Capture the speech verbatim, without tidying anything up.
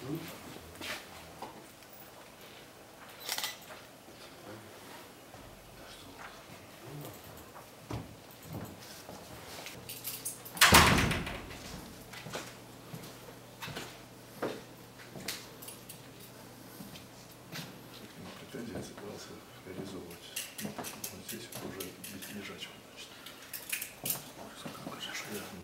Претензии собирался реализовывать. Вот здесь уже лежачего, значит.